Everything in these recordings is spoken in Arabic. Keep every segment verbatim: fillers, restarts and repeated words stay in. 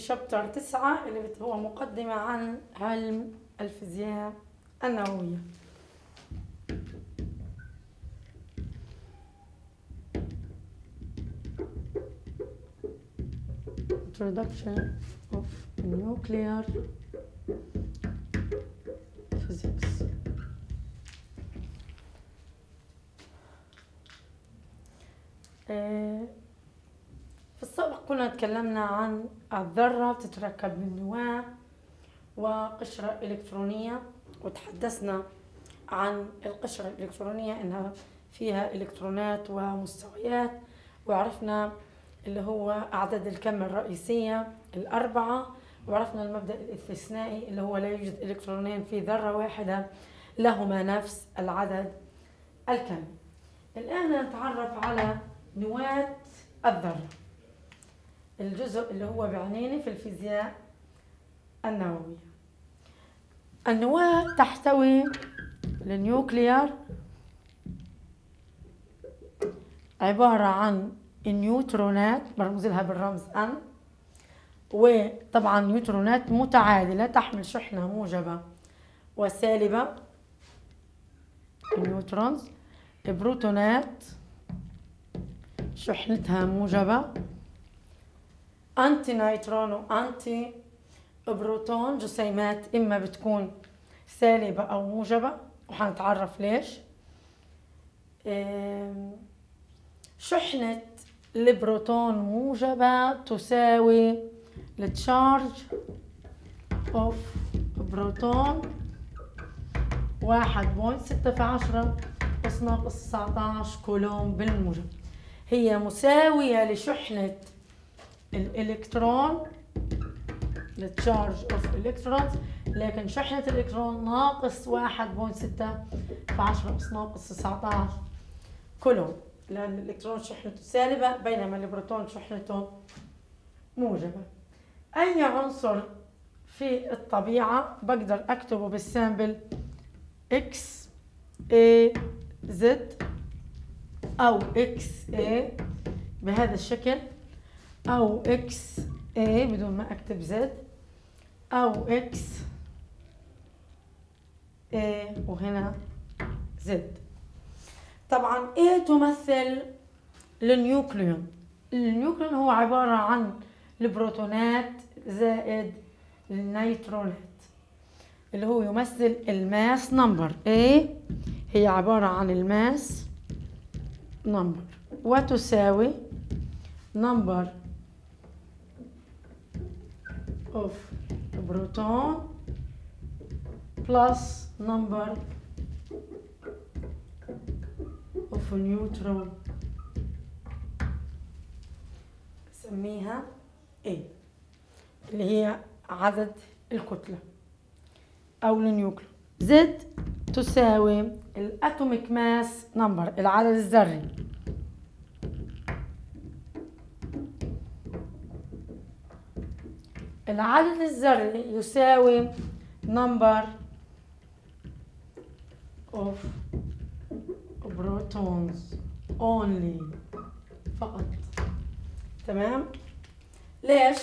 شابتر تسعة اللي هو مقدمة عن علم الفيزياء النووية. Introduction of nuclear physics. في السابق كنا تكلمنا عن الذرة تتركب من نواة وقشرة إلكترونية، وتحدثنا عن القشرة الإلكترونية إنها فيها إلكترونات ومستويات، وعرفنا اللي هو أعداد الكم الرئيسية الأربعة، وعرفنا المبدأ الاستثنائي اللي هو لا يوجد إلكترونين في ذرة واحدة لهما نفس العدد الكمي. الآن نتعرف على نواة الذرة، الجزء اللي هو بعنيني في الفيزياء النووية. النواة تحتوي النيوكليار عبارة عن النيوترونات برمز لها بالرمز N، وطبعا نيوترونات متعادلة تحمل شحنة موجبة وسالبة النيوترونز، بروتونات شحنتها موجبة، أنتي نيترون وأنتي بروتون جسيمات إما بتكون سالبة أو موجبة، وحنتعرف ليش. شحنة البروتون موجبة تساوي التشارج اوف بروتون واحد فاصلة ستة في عشرة أس ناقص تسعتاشر كولوم بالموجب، هي مساوية لشحنة الإلكترون التشارج اوف الكترونز، لكن شحنة الإلكترون ناقص واحد فاصلة ستة في عشرة أس ناقص تسعتاشر كولوم، لأن الإلكترون شحنته سالبة بينما البروتون شحنته موجبة. أي عنصر في الطبيعة بقدر أكتبه بالسامبل X A Z أو X A بهذا الشكل، أو X A بدون ما أكتب Z، أو X A وهنا Z. طبعا A تمثل النيوكليون. النيوكليون هو عبارة عن البروتونات زائد النيترونات، اللي هو يمثل الماس نمبر. A هي عبارة عن الماس نمبر، وتساوي نمبر of بروتون plus number of نيوترون، نسميها A اللي هي عدد الكتلة أو النيوكليون. Z تساوي الأتوميك ماس نمبر، العدد الذري. العدد الذري يساوي number of protons only فقط. تمام؟ ليش؟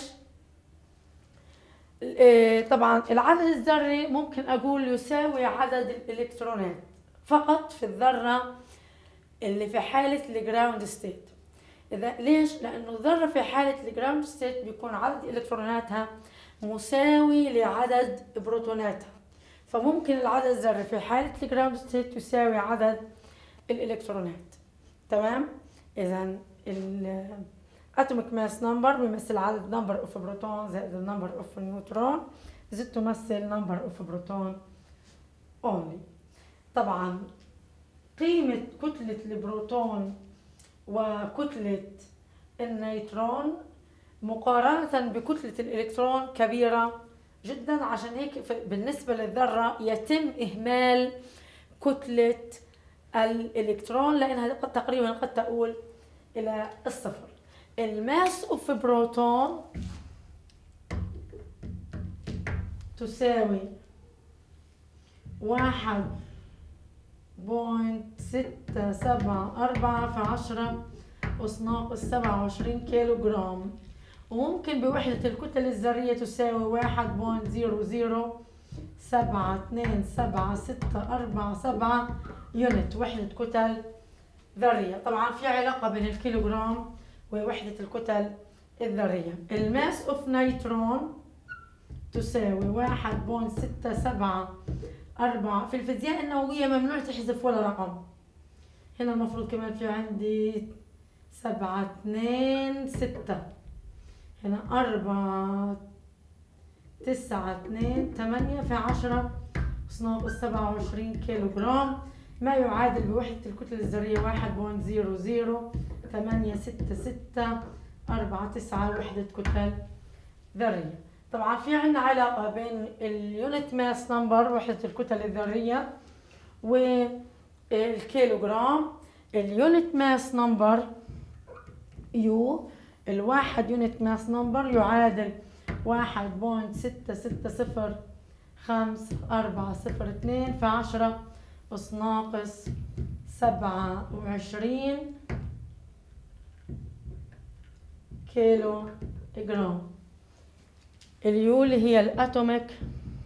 طبعا العدد الذري ممكن أقول يساوي عدد الإلكترونات فقط في الذرة اللي في حالة الجراوند ستيت. إذا ليش؟ لأنه الذرة في حالة الجراوند ستيت بيكون عدد إلكتروناتها مساوي لعدد بروتوناتها، فممكن العدد الذري في حالة الجراوند ستيت يساوي عدد الإلكترونات. تمام؟ إذا الاتوميك ماس نمبر بيمثل عدد نمبر اوف بروتون زائد النمبر اوف نيوترون، زد تمثل نمبر اوف بروتون اونلي. طبعا قيمة كتلة البروتون وكتلة النيوترون مقارنة بكتلة الإلكترون كبيرة جدا، عشان هيك بالنسبة للذرة يتم إهمال كتلة الإلكترون لأنها قد تقريبا قد تؤول إلى الصفر. الماس اوف بروتون تساوي واحد فاصلة ستة سبعة أربعة في عشرة أس ناقص سبعة وعشرين كيلو جرام، وممكن بوحدة الكتل الذرية تساوي واحد بوينت زيرو زيرو سبعة اثنين سبعة ستة أربعة سبعة يونت وحدة كتل ذرية. طبعا في علاقة بين الكيلوغرام ووحدة الكتل الذرية. الماس اوف نيترون تساوي واحد بوينت ستة سبعة أربعة. في الفيزياء النووية ممنوع تحذف ولا رقم. هنا المفروض كمان في عندي سبعة اثنين ستة، هنا أربعة تسعة اثنين ثمانية، في عشرة ناقص سبعة وعشرين كيلو جرام، ما يعادل بوحدة الكتلة الذرية واحد بوينت زيرو زيرو ثمانية ستة ستة أربعة تسعة وحدة كتل ذرية. طبعا في عندنا علاقة بين اليونت ماس نمبر وحدة الكتل الذرية والكيلوغرام. اليونت ماس نمبر يو، الواحد يونت ماس نمبر يعادل واحد بوينت ستة ستة صفر خمسة أربعة صفر اثنين في عشرة أس ناقص سبعة وعشرين كيلو جرام. اليو اللي هي الاتوميك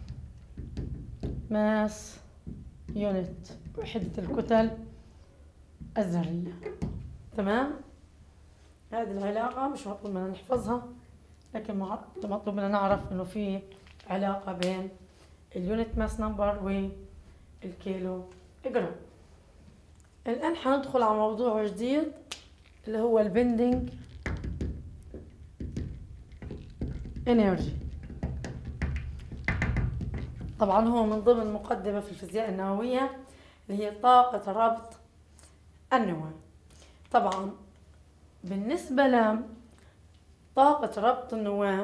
ماس يونت وحدة الكتل الذرية. تمام؟ هذه العلاقة مش مطلوب مننا نحفظها، لكن مطلوب مننا نعرف انه في علاقة بين اليونت ماس نمبر والكيلو جرام. الآن حندخل على موضوع جديد اللي هو البندنج انرجي. طبعا هو من ضمن مقدمة في الفيزياء النووية اللي هي طاقة ربط النواة. طبعا بالنسبة لطاقة ربط النواة،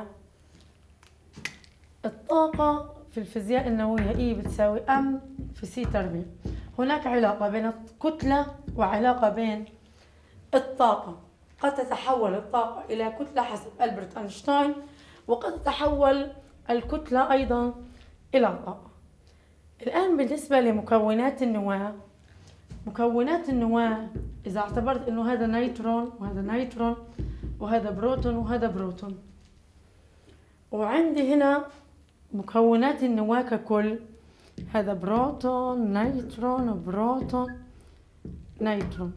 الطاقة في الفيزياء النووية E بتساوي M في C تربيع. هناك علاقة بين الكتلة وعلاقة بين الطاقة. قد تتحول الطاقة إلى كتلة حسب ألبرت أينشتاين، وقد تتحول الكتلة أيضا إلى طاقة. الآن بالنسبة لمكونات النواة، مكونات النواة إذا اعتبرت إنه هذا نيترون وهذا نيترون وهذا بروتون وهذا بروتون، وعندي هنا مكونات النواة ككل، هذا بروتون نيترون بروتون نيترون،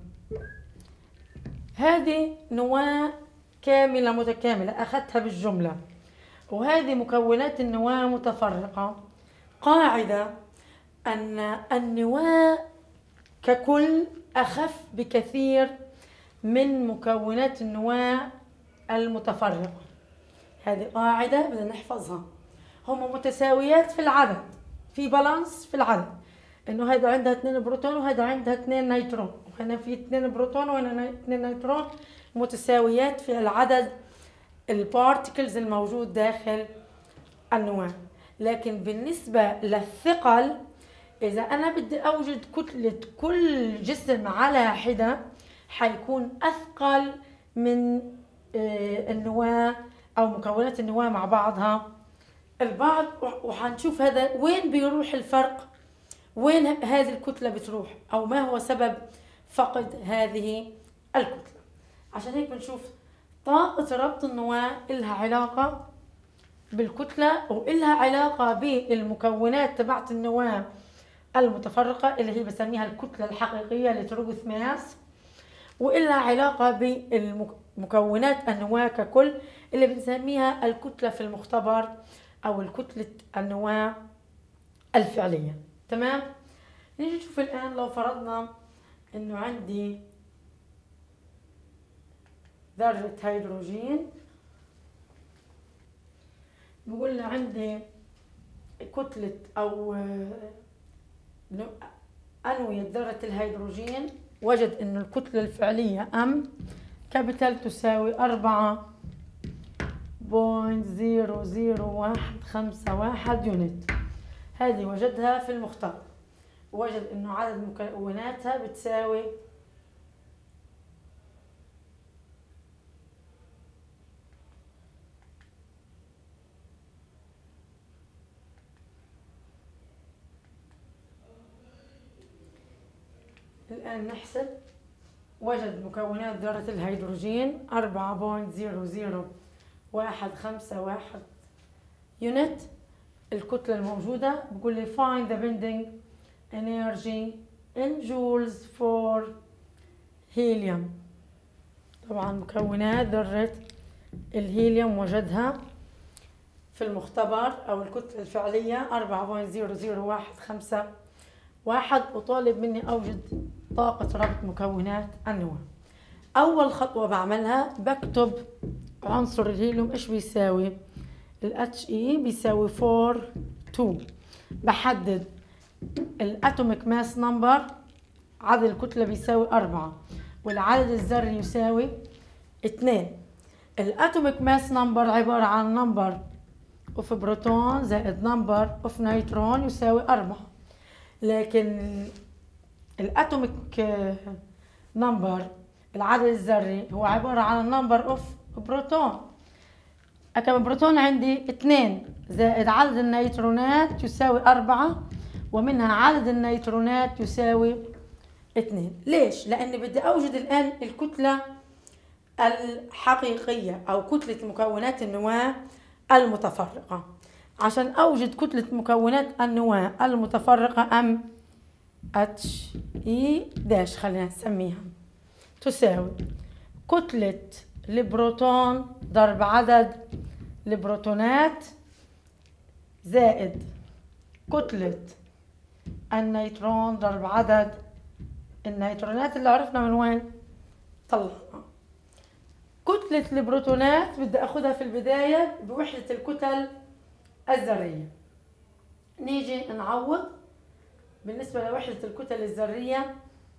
هذه نواة كاملة متكاملة أخذتها بالجملة، وهذه مكونات النواة متفرقة. قاعدة أن النواة ككل أخف بكثير من مكونات النواة المتفرقة. هذه قاعدة بدنا نحفظها. هم متساويات في العدد، في بالانس في العدد، انه هذا عندها اثنين بروتون وهذا عندها اثنين نيترون، وهنا في اثنين بروتون وهنا اثنين نيترون، متساويات في العدد البارتكلز الموجود داخل النواة. لكن بالنسبة للثقل، إذا أنا بدي أوجد كتلة كل جسم على حدة حيكون أثقل من النواة أو مكونات النواة مع بعضها البعض. وحنشوف هذا وين بيروح الفرق، وين هذه الكتلة بتروح، أو ما هو سبب فقد هذه الكتلة. عشان هيك بنشوف طاقة ربط النواة إلها علاقة بالكتلة وإلها علاقة بالمكونات تبعت النواة المتفرقة اللي هي بسميها الكتلة الحقيقية اللي تروث ماس، وإلها علاقة بمكونات النواة ككل اللي بنسميها الكتلة في المختبر أو الكتلة النواة الفعلية. تمام؟ نيجي نشوف الآن لو فرضنا إنه عندي ذرة هيدروجين، بقول لي عندي كتلة أو أنوية ذرة الهيدروجين، وجد إن الكتلة الفعلية M كابيتال تساوي أربعة بوينت زيرو زيرو واحد خمسة واحد يونت. هذه وجدها في المختبر، وجد إنه عدد مكوناتها بتساوي الآن نحسب. وجد مكونات ذرة الهيدروجين أربعة بوينت زيرو زيرو واحد خمسة واحد يونت. الكتلة الموجودة بقول لي find the bending energy in joules for helium. طبعا مكونات ذرة الهيليوم وجدها في المختبر أو الكتلة الفعلية أربعة فاصلة صفر صفر واحد خمسة واحد، وطالب مني أوجد طاقة ربط مكونات النواة. أول خطوة بعملها بكتب عنصر الهيليوم إيش بيساوي. ال He بيساوي أربعة اتنين. بحدد الأتوميك ماس نمبر، عدد الكتلة بيساوي أربعة والعدد الذري يساوي اثنين. الأتوميك ماس نمبر عبارة عن نمبر اوف بروتون زائد نمبر اوف نيوترون يساوي أربعة، لكن الأتوميك نمبر العدد الذري هو عبارة عن النمبر اوف بروتون. كم بروتون عندي اثنين زائد عدد النيوترونات يساوي أربعة، ومنها عدد النيوترونات يساوي اثنين. ليش؟ لأني بدي أوجد الآن الكتلة الحقيقية أو كتلة مكونات النواة المتفرقة. عشان أوجد كتلة مكونات النواة المتفرقة أم اتش اي داش خلينا نسميها تساوي كتلة البروتون ضرب عدد البروتونات زائد كتلة النيوترون ضرب عدد النيوترونات اللي عرفنا من وين طلعنا. كتلة البروتونات بدي اخدها في البداية بوحدة الكتل الذرية. نيجي نعوض بالنسبة لوحدة الكتل الذرية.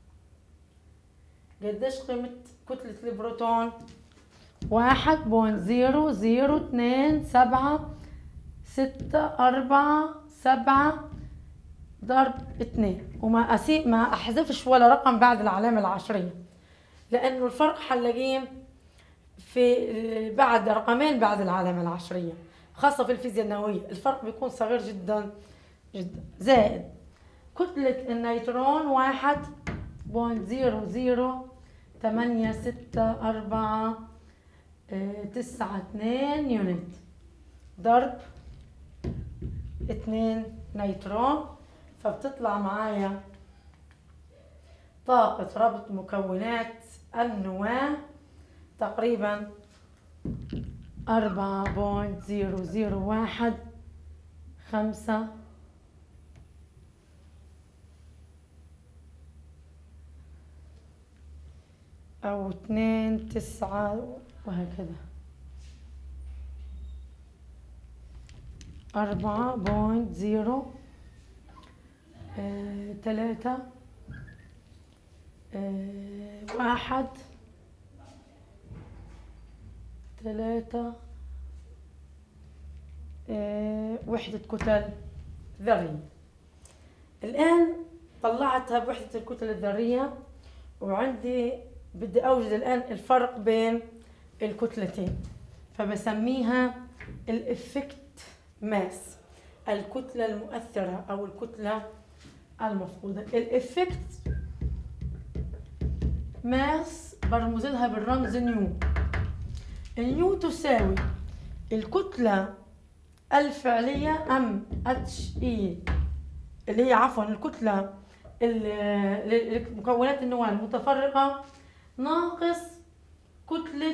قديش قيمة كتلة البروتون؟ واحد فاصلة صفر صفر اثنين سبعة ستة أربعة سبعة ضرب اثنين، وما أسيب ما أحذفش ولا رقم بعد العلامة العشرية، لأنه الفرق حنلاقيه في بعد رقمين بعد العلامة العشرية، خاصة في الفيزياء النووية الفرق بيكون صغير جدا جدا. زائد كتلة النيوترون واحد فاصلة صفر صفر ثمانية ستة أربعة تسعة اثنين يونت ضرب اثنين نيوترون، فبتطلع معايا طاقة ربط مكونات النواة تقريبا أربعة فاصلة صفر صفر واحد خمسة أو اثنين تسعة وهكذا أربعة بوينت زيرو ثلاثة واحد ثلاثة وحدة كتل ذرية. الآن طلعتها بوحدة الكتل الذرية، وعندي بدي أوجد الآن الفرق بين الكتلتين، فبسميها الإفكت ماس، الكتلة المؤثرة أو الكتلة المفقودة. الإفكت ماس برمز لها بالرمز نيو. النيو تساوي الكتلة الفعلية أم اتش اي اللي هي عفوا الكتلة مكونات النواة المتفرقة ناقص كتلة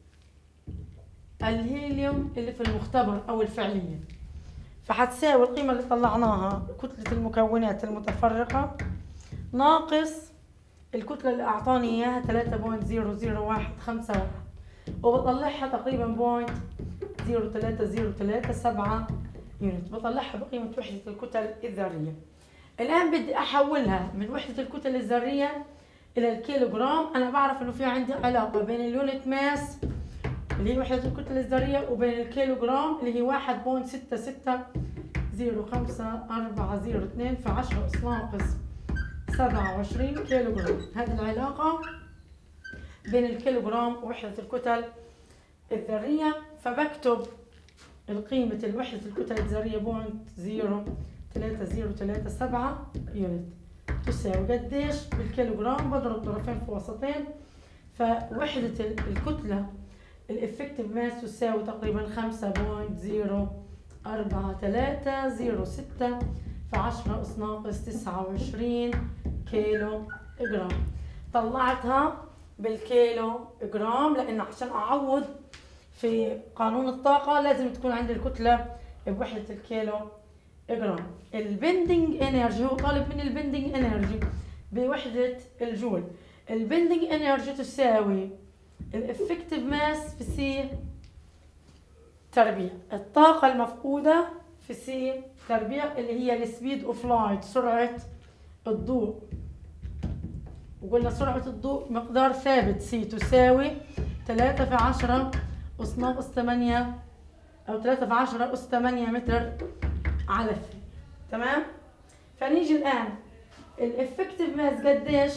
الهيليوم اللي في المختبر أو الفعلية، فحتساوي القيمة اللي طلعناها كتلة المكونات المتفرقة ناقص الكتلة اللي أعطاني إياها ثلاثة فاصلة صفر صفر واحد خمسة واحد، وبطلعها تقريبا بوينت صفر ثلاثة صفر ثلاثة سبعة يونت، بطلعها بقيمة وحدة الكتل الذرية. الآن بدي أحولها من وحدة الكتل الذرية إلى الكيلوغرام. أنا بعرف إنه في عندي علاقة بين اليونت ماس اللي هي وحدة الكتلة الذرية وبين الكيلوغرام اللي هي واحد فاصلة ستة ستة صفر خمسة أربعة صفر اثنين في عشرة أس ناقص سبعة وعشرين كيلوغرام. هذه العلاقة بين الكيلوغرام ووحدة الكتل الذرية، فبكتب القيمة الوحدة الكتل الذرية بوينت زيرو ثلاثة صفر ثلاثة سبعة يونت تساوي قديش بالكيلوغرام، بضرب طرفين في وسطين، فوحدة الكتلة الإفكتيف ماس تساوي تقريبا خمسة بوينت زيرو أربعة ثلاثة زيرو ستة في عشرة أس ناقص تسعة وعشرين كيلو جرام. طلعتها بالكيلو جرام لأن عشان أعوض في قانون الطاقة لازم تكون عندي الكتلة بوحدة الكيلو جرام. البندنج انرجي هو طالب من البندنج انرجي بوحدة الجول. البندنج انرجي تساوي الافكتيف ماس في سي تربيع، الطاقة المفقودة في سي تربيع اللي هي السبيد اوف لايت، سرعة الضوء. وقلنا سرعة الضوء مقدار ثابت سي تساوي ثلاثة في عشرة أس ناقص ثمانية أو ثلاثة في عشرة أس ثمانية متر على الثانية. تمام؟ فنيجي الآن الإفكتيف ماس قديش؟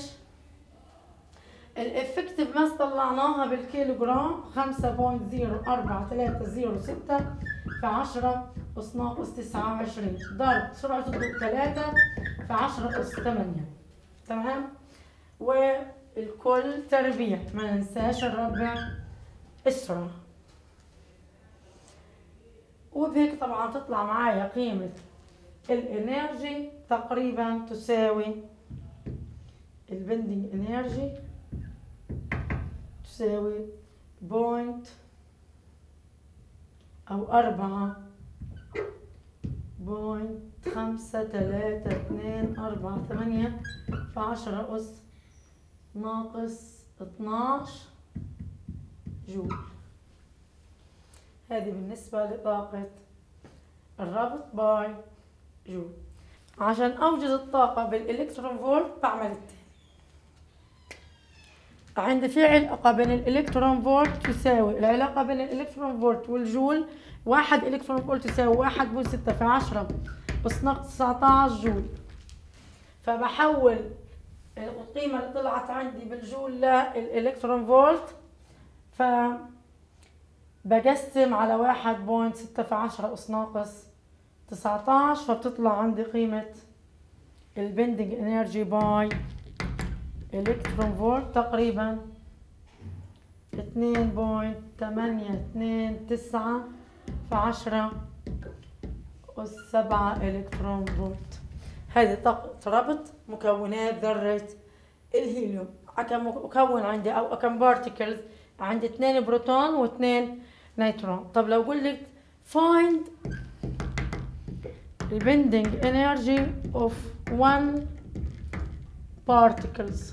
الإفكتيف ماس طلعناها بالكيلو جرام خمسة بوينت زيرو أربعة ثلاثة زيرو ستة في عشرة أس ناقص تسعة وعشرين ضرب سرعة الضوء ثلاثة في عشرة أس ثمانية. تمام؟ والكل تربيع، ما ننساش نربع السرعة. وبهيك طبعا تطلع معايا قيمة الانرجي تقريبا تساوي البندنج انرجي تساوي بوينت او اربعة بوينت خمسة ثلاثة اثنين أربعة ثمانية في عشرة أس ناقص اثناعش جول. هذه بالنسبة لطاقة الربط باي جول. عشان أوجد الطاقة بالإلكترون فولت بعمل التالي. عندي في علاقة بين الإلكترون فولت تساوي العلاقة بين الإلكترون فولت والجول، واحد إلكترون فولت يساوي واحد بوينت ستة في عشرة أس ناقص تسعتاش جول. فبحول القيمة اللي طلعت عندي بالجول للإلكترون فولت، ف بقسم على واحد بوينت ستة في عشرة أس ناقص تسعتاش، فبتطلع عندي قيمة البندنج انرجي باي الكترون فولت تقريبا اثنين بوينت ثمانية اثنين تسعة في عشرة أس سبعة الكترون فولت. هذه طاقة ربط مكونات ذرة الهيليوم. مكون عندي او كم بارتيكلز؟ عندي اثنين بروتون واثنين نيوترون. طب لو قلت لك find the bending energy of one particles،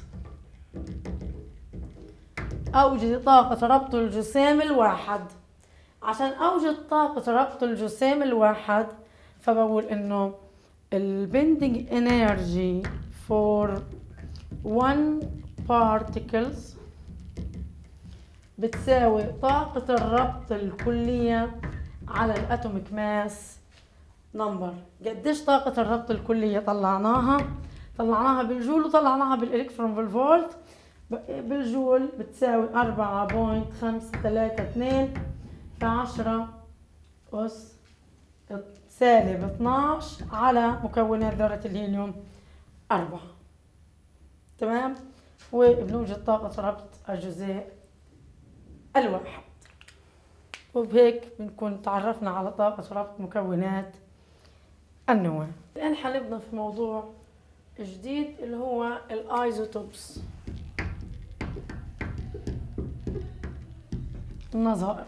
اوجد طاقة ربط الجسيم الواحد. عشان اوجد طاقة ربط الجسيم الواحد فبقول انه البندنج energy for one particles بتساوي طاقة الربط الكلية على الاتوميك ماس نمبر. قديش طاقة الربط الكلية طلعناها؟ طلعناها بالجول وطلعناها بالالكترون بالفولت. بالجول بتساوي أربعة بوينت خمسة ثلاثة اثنين في عشرة أس سالب اثناش على مكونات ذرة الهيليوم أربعة. تمام؟ وبنوجد طاقة ربط الجزيء الواحد. وبهيك بنكون تعرفنا على طاقة ربط مكونات النواة. الآن حنبدأ في موضوع جديد اللي هو الايزوتوبس، النظائر.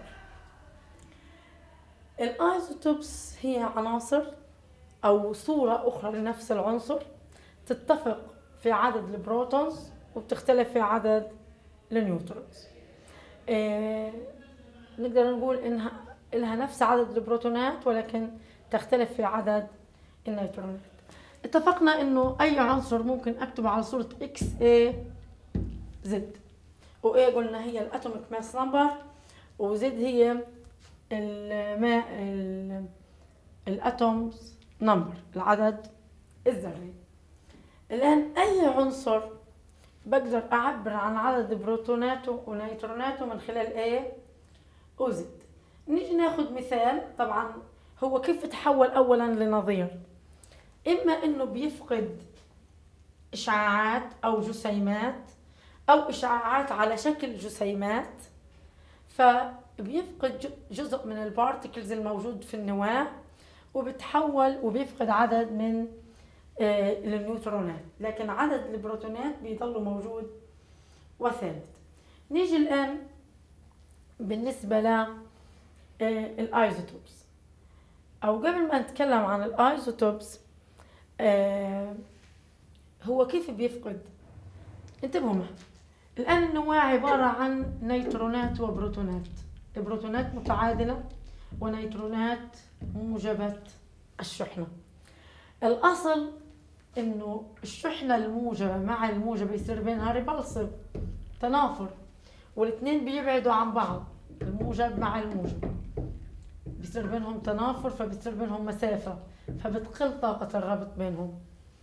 الايزوتوبس هي عناصر او صورة اخرى لنفس العنصر تتفق في عدد البروتونز وبتختلف في عدد النيوترونز. إيه نقدر نقول انها لها نفس عدد البروتونات ولكن تختلف في عدد النيوترونات. اتفقنا انه اي عنصر ممكن اكتبه على صورة اكس اي زد، وايه قلنا هي الاتوميك ماس نمبر، وزد هي الماء الاتومز نمبر العدد الذري. الان اي عنصر بقدر اعبر عن عدد بروتوناته ونيوتروناته من خلال ايه وزد. نيجي ناخد مثال. طبعا هو كيف يتحول اولا لنظير؟ اما انه بيفقد اشعاعات او جسيمات او اشعاعات على شكل جسيمات، بيفقد جزء من البارتكلز الموجود في النواة، وبتحول وبيفقد عدد من النيوترونات، لكن عدد البروتونات بيضل موجود وثابت. نيجي الآن بالنسبة للآيزوتوبس، أو قبل ما نتكلم عن الآيزوتوبس هو كيف بيفقد. انتبهوا معي، الآن النواة عبارة عن نيترونات وبروتونات، بروتونات متعادلة ونيترونات موجبة الشحنة. الأصل إنه الشحنة الموجبة مع الموجبة يصير بينها ريبلسيف، تنافر، والاثنين بيبعدوا عن بعض، الموجب مع الموجب بيصير بينهم تنافر، فبيصير بينهم مسافة، فبتقل طاقة الربط بينهم.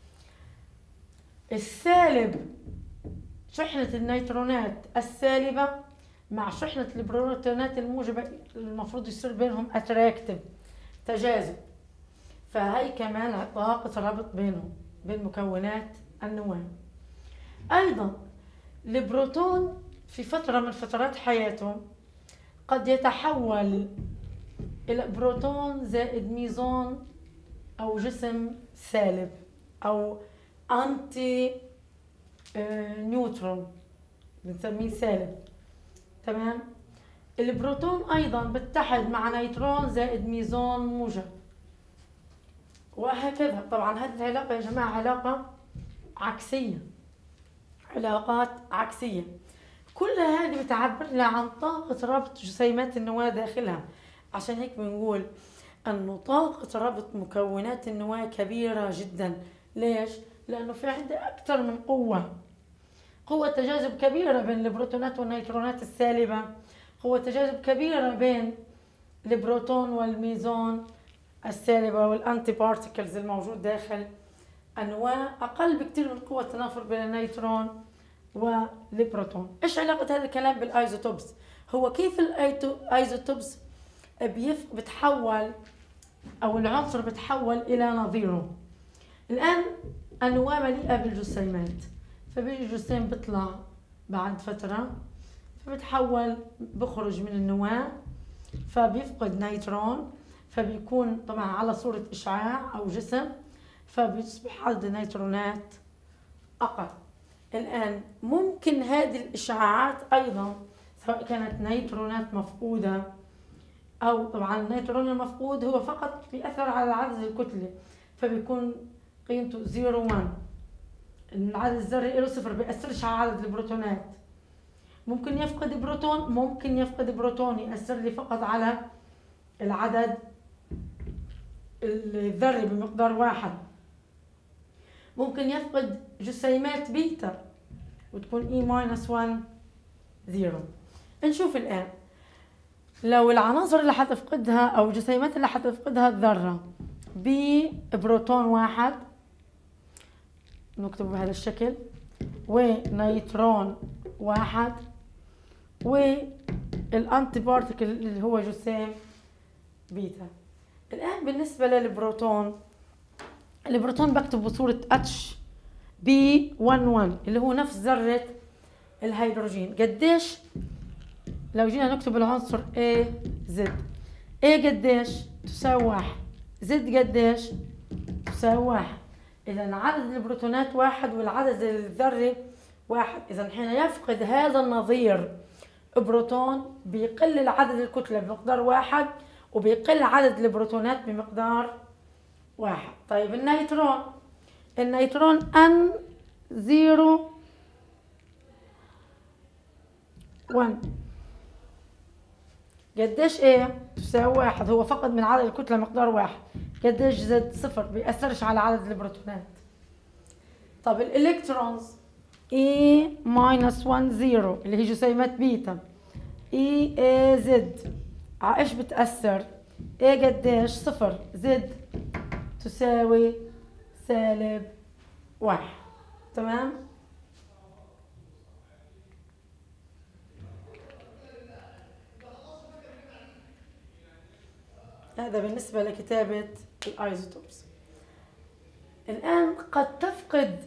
السالب شحنة النيترونات السالبة مع شحنة البروتونات الموجبة المفروض يصير بينهم اتراكتيف، تجاذب، فهي كمان طاقة ربط بينهم بين مكونات النواة. أيضا البروتون في فترة من فترات حياته قد يتحول إلى بروتون زائد ميزون أو جسم سالب أو أنتي نيوترون بنسميه سالب. تمام. البروتون أيضا بتحد مع نيترون زائد ميزون موجب، وهكذا. طبعا هذه العلاقة يا جماعة علاقة عكسية، علاقات عكسية. كل هذه بتعبر لنا عن طاقة ربط جسيمات النواة داخلها. عشان هيك بنقول أنه طاقة ربط مكونات النواة كبيرة جدا. ليش؟ لأنه في عندها أكثر من قوة، قوة تجاذب كبيرة بين البروتونات والنيترونات السالبة، قوة تجاذب كبيرة بين البروتون والميزون السالبة والأنتي بارتيكلز الموجود داخل النواة، أقل بكثير من قوة التنافر بين النيترون والبروتون. إيش علاقة هذا الكلام بالآيزوتوبس؟ هو كيف الآيزوتوبس بتحول أو العنصر بتحول إلى نظيره. الآن النواة مليئة بالجسيمات، فبيجي الجسيم بيطلع بعد فترة فبتحول بخرج من النواة، فبيفقد نيترون، فبيكون طبعا على صورة إشعاع أو جسم، فبيصبح عدد النيترونات أقل. الآن ممكن هذه الإشعاعات أيضا سواء كانت نيترونات مفقودة أو طبعا النيترون المفقود هو فقط بيأثر على عدد الكتلة، فبيكون قيمته صفر واحد، العدد الذري له صفر، بيأثرش على عدد البروتونات. ممكن يفقد بروتون، ممكن يفقد بروتون يأثر لي فقط على العدد الذري بمقدار واحد. ممكن يفقد جسيمات بيتا وتكون اي ماينس واحد زيرو. نشوف الآن لو العناصر اللي حتفقدها أو الجسيمات اللي حتفقدها الذرة ببروتون واحد، نكتبه بهذا الشكل، ونيترون واحد، والأنتي بارتيكل اللي هو جسيم بيتا. الآن بالنسبة للبروتون، البروتون بكتب بصورة اتش بي واحد واحد اللي هو نفس ذرة الهيدروجين. قديش لو جينا نكتب العنصر A Z، A قديش تساوي واحد، Z قديش تساوي واحد. إذا عدد البروتونات واحد والعدد الذري واحد. إذا حين يفقد هذا النظير بروتون بيقل عدد الكتلة بمقدار واحد وبيقل عدد البروتونات بمقدار واحد. طيب النيترون، النيترون N زيرو واحد قديش ايه تساوي واحد، هو فقد من عدد الكتلة مقدار واحد. قديش زد صفر، بيأثرش على عدد البروتونات. طب الالكترونز E ماينس واحد زيرو اللي هي جسيمات بيتا، E A Z على ايش بتأثر؟ A قديش صفر، Z تساوي سالب واحد. تمام؟ هذا بالنسبة لكتابة الآيزوتوبس. الآن قد تفقد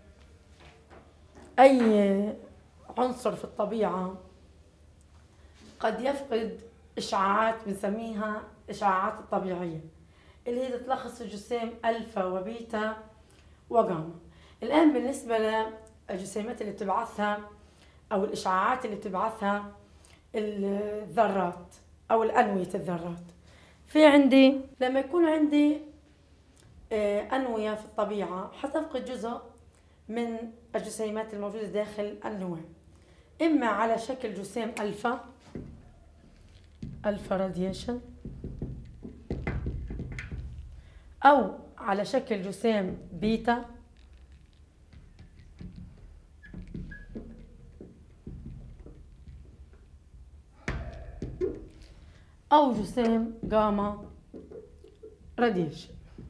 أي عنصر في الطبيعة قد يفقد إشعاعات بنسميها إشعاعات الطبيعية اللي هي تتلخص في جسيم ألفا وبيتا وجاما. الآن بالنسبة للجسيمات اللي بتبعثها أو الإشعاعات اللي بتبعثها الذرات أو الأنوية الذرات، في عندي لما يكون عندي أنوية في الطبيعة حتفقد جزء من الجسيمات الموجودة داخل النواة، إما على شكل جسيم ألفا ألفا راديشن، أو على شكل جسيم بيتا، أو جسيم جاما راديشن.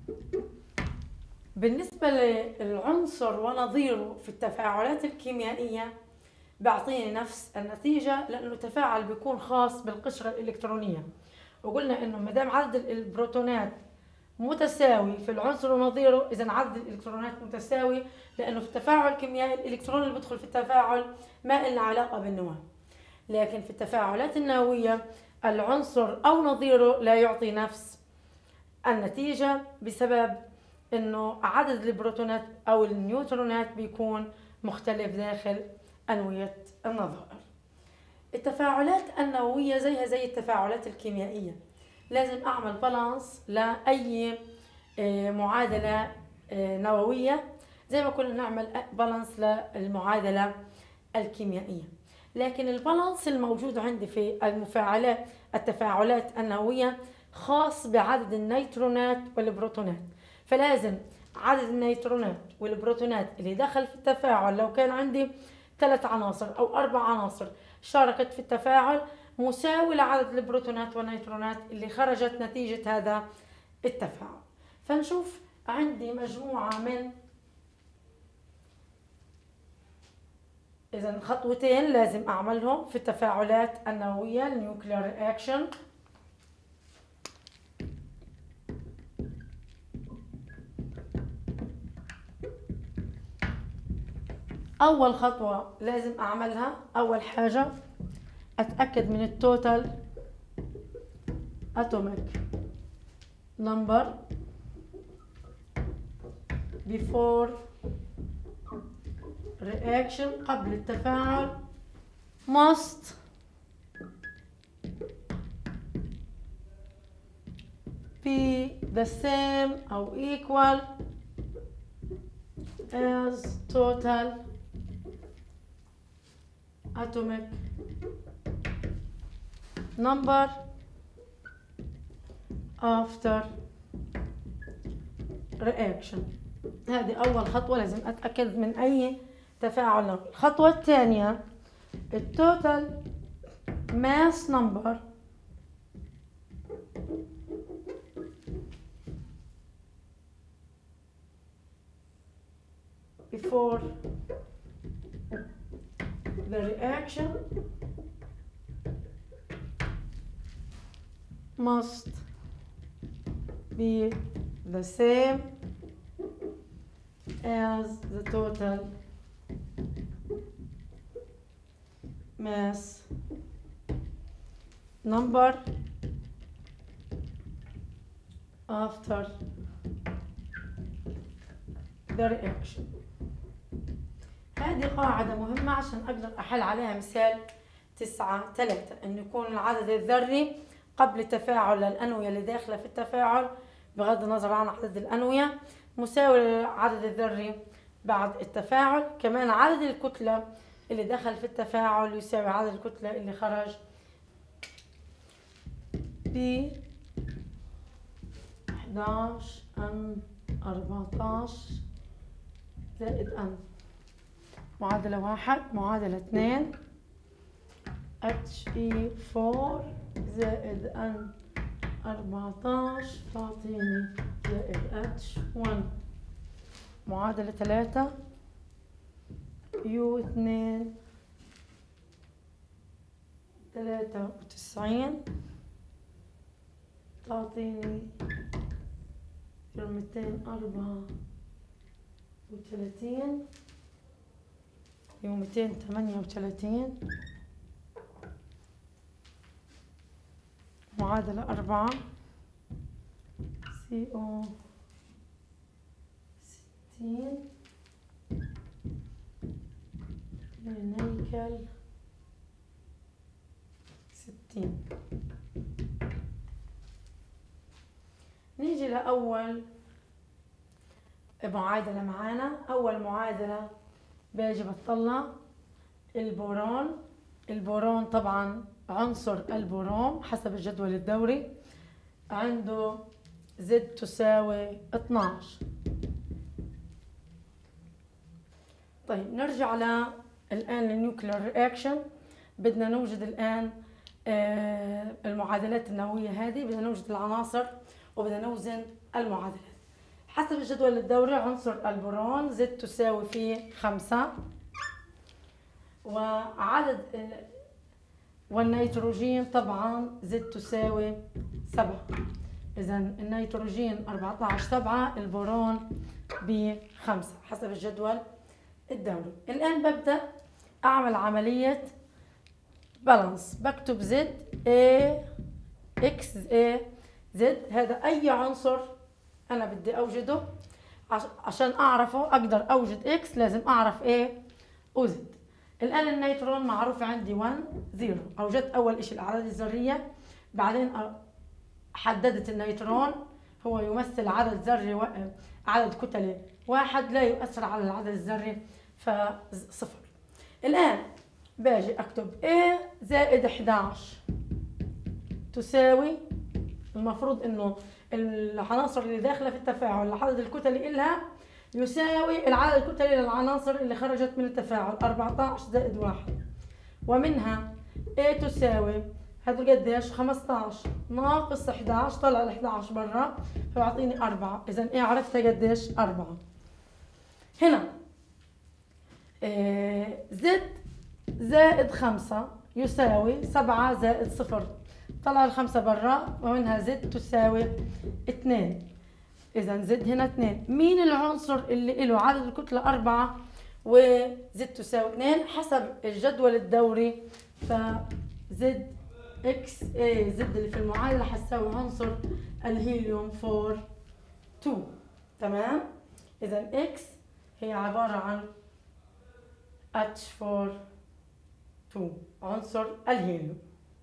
بالنسبة للعنصر ونظيره في التفاعلات الكيميائية بيعطيني نفس النتيجة، لأنه تفاعل بيكون خاص بالقشرة الإلكترونية، وقلنا إنه ما دام عدد البروتونات متساوي في العنصر ونظيره، إذا عدد الإلكترونات متساوي، لأنه في التفاعل الكيميائي الإلكترون اللي بيدخل في التفاعل ما إله علاقة بالنواة. لكن في التفاعلات النووية العنصر أو نظيره لا يعطي نفس النتيجة، بسبب إنه عدد البروتونات أو النيوترونات بيكون مختلف داخل أنوية النظائر. التفاعلات النووية زيها زي التفاعلات الكيميائية، لازم أعمل بالانس لأي معادلة نووية زي ما كنا نعمل بالانس للمعادلة الكيميائية. لكن البالانس الموجود عندي في المفاعلات التفاعلات النووية خاص بعدد النيترونات والبروتونات، فلازم عدد النيترونات والبروتونات اللي دخل في التفاعل لو كان عندي ثلاث عناصر أو أربع عناصر شاركت في التفاعل مساوي لعدد البروتونات والنيترونات اللي خرجت نتيجة هذا التفاعل. فنشوف عندي مجموعة من إذن خطوتين لازم أعملهم في التفاعلات النووية النيوكلير رياكشن. أول خطوة لازم أعملها، أول حاجة أتأكد من التوتال atomic number before reaction، قبل التفاعل must be the same أو equal as total atomic number after reaction. هذه أول خطوة لازم أتأكد من أي تفاعل. الخطوة الثانية التوتال mass number before the reaction must be the same as the total mass number after the reaction. هذه قاعدة مهمة عشان أقدر أحل عليها مثال تسعة ثلاثة، إنه يكون العدد الذري قبل التفاعل للأنوية اللي داخلة في التفاعل بغض النظر عن عدد الأنوية مساوي للعدد الذري بعد التفاعل. كمان عدد الكتلة اللي دخل في التفاعل يساوي عدد الكتلة اللي خرج ب إحدى عشر أن أربعة عشر زائد أن معادلة واحد معادلة اثنين اتش اي أربعة زائد ان أربعة عشر تعطيني زائد اتش واحد معادلة ثلاثة يو اثنين ثلاثة وتسعين تعطيني مئتين أربعة وثلاثين يو مئتين ثمانية وثلاثين المعادلة أربعة سي او ستين لنيكل ستين. نيجي لأول معادلة معانا. أول معادلة باجي بطلع البورون. البورون طبعا عنصر البورون حسب الجدول الدوري عنده زد تساوي اثناعش. طيب نرجع ل الآن للنيوكلير رياكشن. بدنا نوجد الآن آه المعادلات النووية هذه، بدنا نوجد العناصر وبدنا نوزن المعادلات. حسب الجدول الدوري عنصر البورون زد تساوي فيه خمسة، وعدد والنيتروجين طبعا زد تساوي سبعة. إذا النيتروجين أربعة عشر سبعة، البورون بخمسة حسب الجدول الدوري. الآن ببدأ أعمل عملية بالانس. بكتب زد A X A زد. هذا أي عنصر أنا بدي أوجده عشان أعرفه أقدر أوجد إكس لازم أعرف A و زد. الآن النيترون معروف عندي واحد صفر. أوجدت أول إشي الأعداد الذرية، بعدين حددت النيترون هو يمثل عدد ذري و... عدد كتلة واحد لا يؤثر على العدد الذري فصفر. الآن باجي أكتب A زائد أحد عشر تساوي، المفروض إنه العناصر اللي داخلة في التفاعل العدد الكتلي إلها يساوي العدد الكتلي للعناصر اللي خرجت من التفاعل أربعة عشر زائد واحد، ومنها A تساوي هذا قديش؟ خمسة عشر ناقص أحد عشر، طلع ال أحد عشر برا فيعطيني أربعة. إذا إيه عرفتها قديش؟ أربعة. هنا إيه زد زائد خمسة يساوي سبعة زائد صفر، طلع الخمسة برا ومنها زد تساوي اثنين. إذا زد هنا اثنين. مين العنصر اللي له عدد الكتلة أربعة وزد تساوي اثنين؟ حسب الجدول الدوري فزد اكس اي زد اللي في المعادلة حتساوي عنصر الهيليوم أربعة اثنين. تمام؟ إذا اكس هي عبارة عن اتش أربعة اثنين عنصر الهيليوم.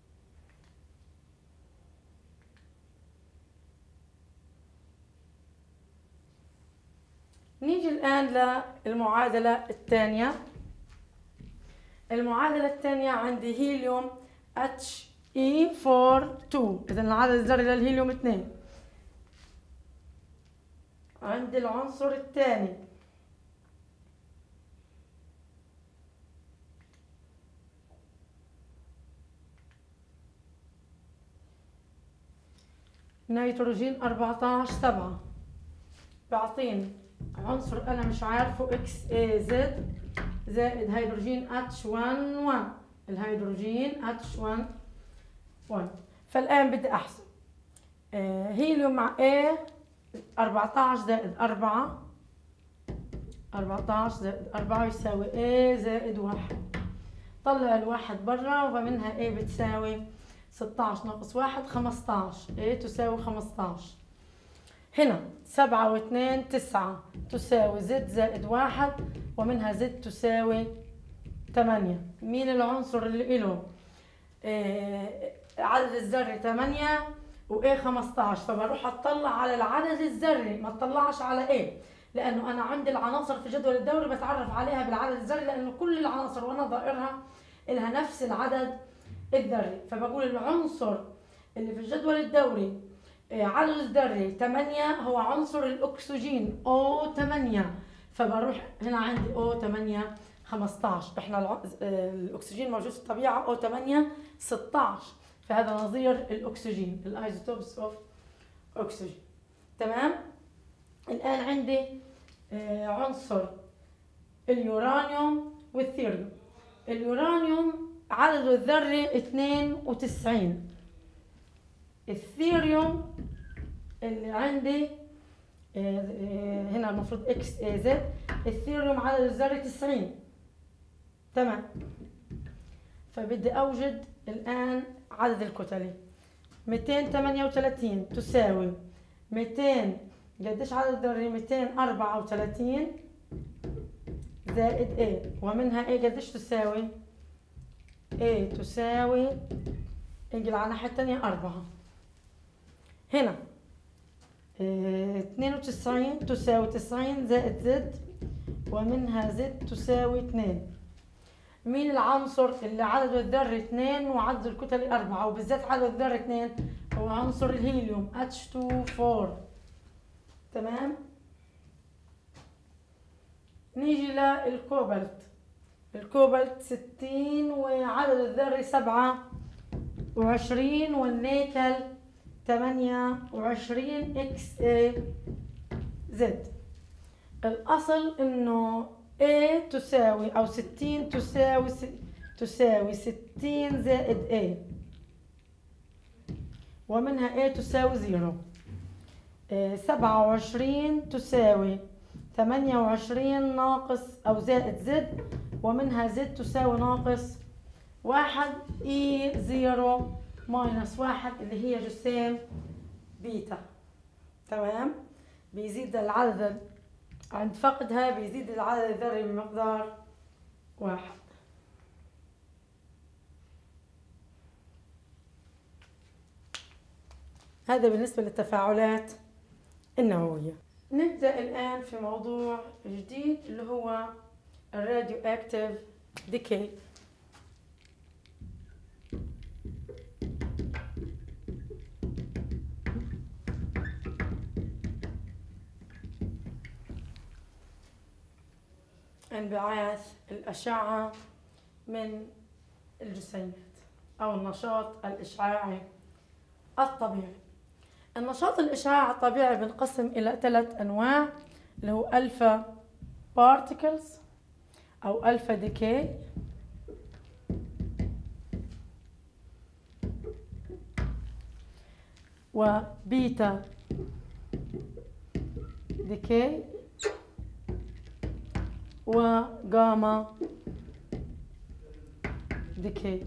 نيجي الآن للمعادلة الثانية. المعادلة الثانية عندي هيليوم اتش اي أربعة اثنين، إذا العدد الذري للهيليوم اثنين. عندي العنصر الثاني نيتروجين أربعة عشر سبعة، بعطيني عنصر أنا مش عارفه إكس إيه زد زائد هيدروجين اتش واحد واحد، الهيدروجين اتش واحد واحد. فالآن بدي أحسب آه هيليوم مع A أربعة عشر زائد أربعة، أربعة عشر زائد أربعة يساوي A زائد واحد. طلع الواحد برا ومنها A بتساوي ستة عشر ناقص واحد خمسة عشر، A تساوي خمسة عشر. هنا سبعة واثنين تسعة تساوي زد زائد واحد ومنها زد تساوي ثمانية. مين العنصر اللي له آه عدد الذري ثمانية و A خمسة عشر؟ فبروح اطلع على العدد الذري ما اطلعش على A، لانه انا عندي العناصر في جدول الدوري بتعرف عليها بالعدد الذري، لانه كل العناصر ونظائرها لها نفس العدد الذري. فبقول العنصر اللي في الجدول الدوري عدد الذري ثمانية هو عنصر الأكسجين أو ثمانية، فبروح هنا عندي أو ثمانية خمسة عشر. احنا الأكسجين موجود في الطبيعة أو ثمانية ستة عشر، فهذا نظير الأكسجين الأيزوتوبس أوف أكسجين. تمام؟ الآن عندي عنصر اليورانيوم والثيريوم. اليورانيوم عدده الذري اثنين وتسعين، الثيريوم اللي عندي هنا المفروض اكس اي زد، الثيريوم عدد الذري تسعين. تمام؟ فبدي اوجد الان عدد الكتلي. مئتين وثمانية وثلاثين تساوي مئتين، قديش عدد الذري؟ مئتين وأربعة وثلاثين زائد A، ومنها A قديش تساوي؟ A تساوي، انقل على الناحية التانية أربعة. هنا اه اثنين وتسعين تساوي تسعين زائد Z، ومنها Z تساوي اثنين. مين العنصر اللي عدده الذري اثنين وعدد الكتلي أربعة، وبالذات عدد الذري اثنين؟ هو عنصر الهيليوم إتش اثنين أربعة. تمام. نيجي للكوبالت. الكوبالت ستين وعدد الذري سبعة وعشرين، والنيكل ثمانية وعشرين إكس إيه زد. الأصل إنه A تساوي أو ستين تساوي س... تساوي ستين زائد A، ومنها A تساوي زيرو. سبعة وعشرين تساوي ثمانية وعشرين ناقص أو زائد Z، ومنها Z تساوي ناقص واحد. E زيرو ماينس واحد اللي هي جسيم بيتا. تمام. بيزيد العدد عند فقدها، بيزيد العدد الذري بمقدار واحد. هذا بالنسبة للتفاعلات النووية. نبدأ الآن في موضوع جديد اللي هو الراديو اكتيف ديكي. انبعاث الأشعة من الجسيمات أو النشاط الإشعاعي الطبيعي. النشاط الإشعاعي الطبيعي بنقسم إلى ثلاث أنواع، اللي هو ألفا بارتيكلز أو ألفا ديكي، وبيتا ديكي، وجاما ديكي.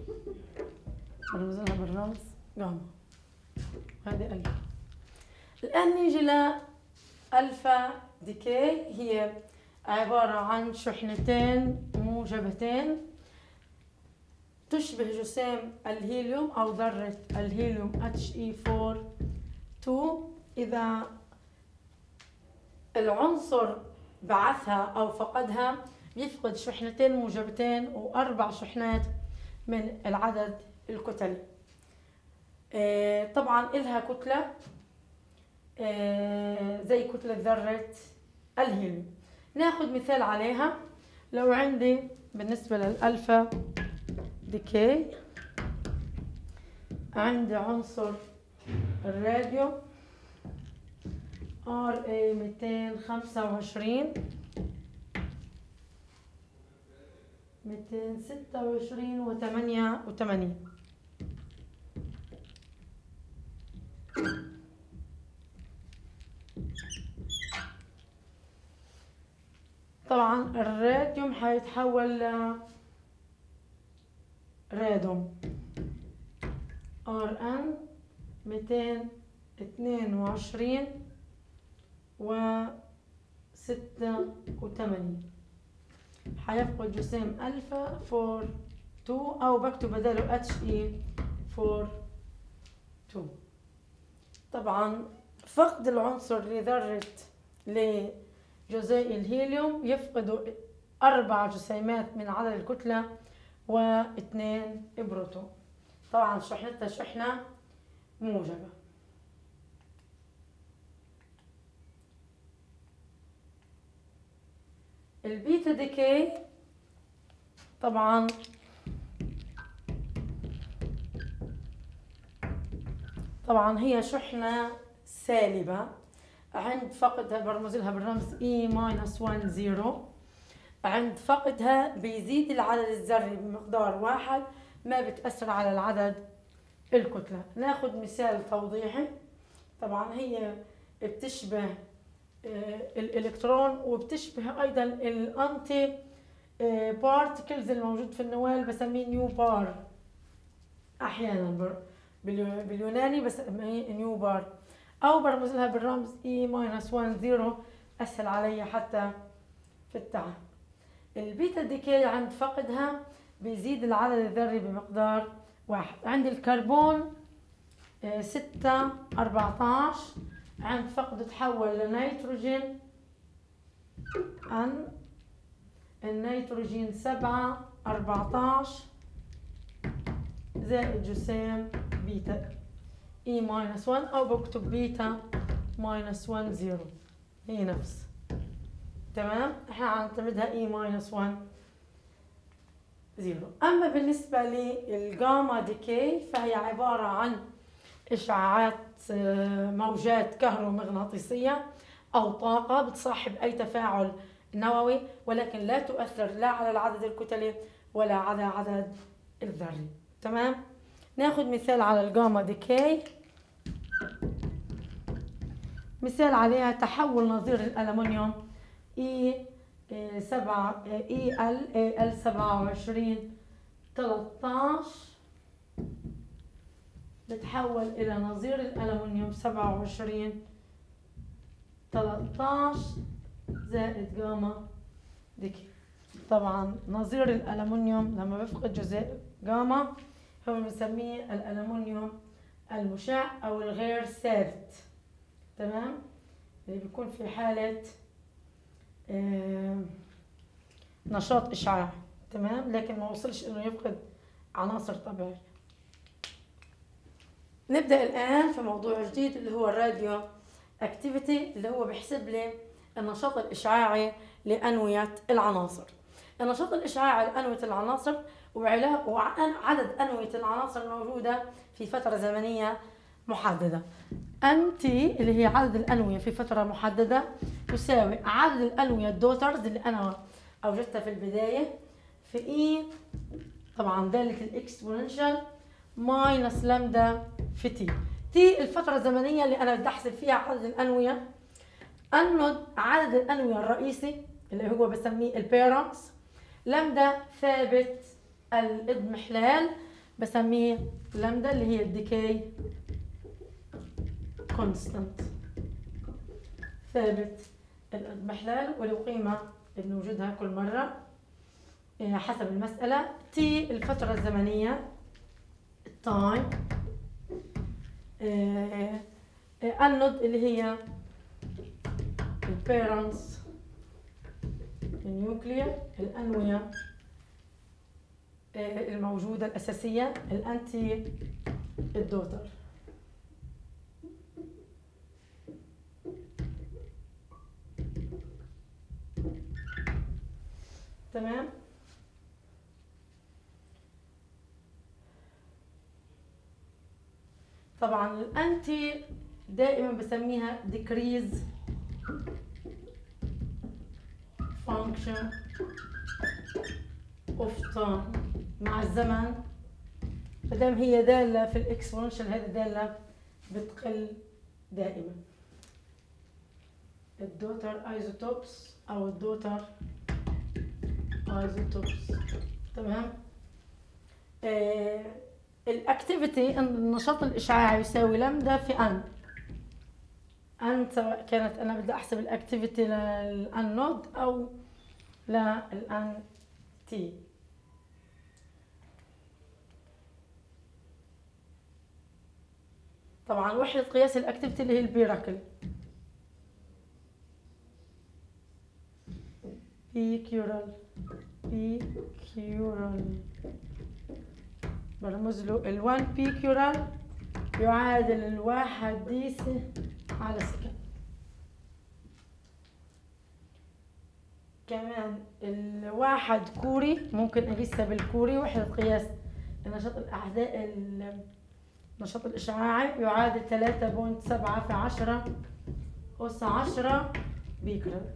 رمزنا بالرمز جاما. هذه ألفا. الآن نيجي لألفا ديكي. هي عبارة عن شحنتين موجبتين تشبه جسيم الهيليوم أو ذرة الهيليوم إتش إي أربعة اثنين. إذا العنصر بعثها أو فقدها يفقد شحنتين موجبتين وأربع شحنات من العدد الكتلي. آه طبعا إلها كتلة آه زي كتلة ذرة الهيليوم. ناخد مثال عليها. لو عندي بالنسبة للألفا ديكي عندي عنصر الراديو آر إيه مئتين وخمسة وعشرين مئتين وستة وعشرين وثمانية وثمانين. طبعا الراديوم حيتحول ل رادوم آر إن مئتين واثنين وعشرين وستة وثمانين. حيفقد جسيم ألفا أربعة اثنين أو بكتب بداله إتش إي أربعة اثنين. طبعا فقد العنصر لذرة لجزيء الهيليوم يفقد أربع جسيمات من عدد الكتلة واثنين بروتون. طبعا شحنتها شحنة موجبة. البيتا ديكي طبعا طبعا هي شحنة سالبة عند فقدها، برمز لها بالرمز E ماينس واحد صفر. عند فقدها بيزيد العدد الذري بمقدار واحد، ما بتأثر على العدد الكتلة. ناخد مثال توضيحي. طبعا هي بتشبه الالكترون وبتشبه ايضا الانتي بارتيكلز الموجود في النواة، بسميه نيو بار احيانا باليوناني بسميه نيو بار، او برمز لها بالرمز E minus واحد صفر، اسهل علي حتى في التعب. البيتا ديكي عند فقدها بيزيد العدد الذري بمقدار واحد. عندي الكربون ستة أربعتاش، عند فقده تحول لنيتروجين أن النيتروجين سبعة أربعتاش زائد جسيم بيتا E minus واحد، أو بكتب بيتا minus واحد صفر، هي نفس. تمام، احنا هنعتمدها E minus واحد صفر. أما بالنسبة للجاما ديكي فهي عبارة عن إشعاعات موجات كهرومغناطيسية أو طاقة بتصاحب أي تفاعل نووي، ولكن لا تؤثر لا على العدد الكتلي ولا على عدد الذري. تمام، ناخذ مثال على الجاما ديكي. مثال عليها تحول نظير الألمنيوم إي سبعة إي ال ال سبعة وعشرين ثلاثتاش بتحول إلى نظير الألمنيوم سبعة وعشرين ثلاثتاش زائد جاما ديكي. طبعا نظير الألمنيوم لما بفقد جزيء جاما هو بنسميه الألمنيوم المشع أو الغير ثابت. تمام، اللي بيكون في حالة آه نشاط إشعاعي. تمام، لكن ما وصلش إنه يفقد عناصر طبيعية. نبدأ الآن في موضوع جديد اللي هو الراديو اكتيفيتي، اللي هو بيحسب لي النشاط الإشعاعي لأنوية العناصر. النشاط الإشعاعي لأنوية العناصر وعدد أنوية العناصر الموجودة في فترة زمنية محددة. أن تي اللي هي عدد الأنوية في فترة محددة تساوي عدد الأنوية الدوترز اللي أنا أوجدتها في البداية في إي، طبعا دالة الإكسبوننشال، ماينس لامدا في تي. تي الفترة الزمنية اللي أنا بدي أحسب فيها عدد الأنوية. أنود عدد الأنوية الرئيسي اللي هو بسميه البيرنتس. لامدا ثابت الإضمحلال بسميه لامدا اللي هي الديكي كونستانت، ثابت الإضمحلال، وله قيمة بنوجدها كل مرة حسب المسألة. تي الفترة الزمنية التايم. أنود اللي هي البيرنتس النيوكلير، الأنوية الموجودة الأساسية، الأنتي الدوتر. تمام، طبعا الأنتي دائما بسميها decrease function of time مع الزمن. فدام هي دالة في الاكسبوننشال هذه دالة بتقل دائما. الدوتر ايزوتوبس او الدوتر ايزوتوبس. تمام، آه الاكتيفيتي النشاط الاشعاعي يساوي لامدا في ان. ان سواء كانت انا بدي احسب الاكتيفيتي للان نود او للان تي. طبعا وحدة قياس الاكتيفيتي اللي هي البيراكل، بيكيورال بيكيورال برمز له الوان بيكيورال يعادل الواحد ديسي على سكند. كمان الواحد كوري ممكن اقيسها بالكوري. وحدة قياس النشاط الاعداء النشاط الاشعاعي يعادل ثلاثة فاصلة سبعة في عشرة أس عشرة بيكرل.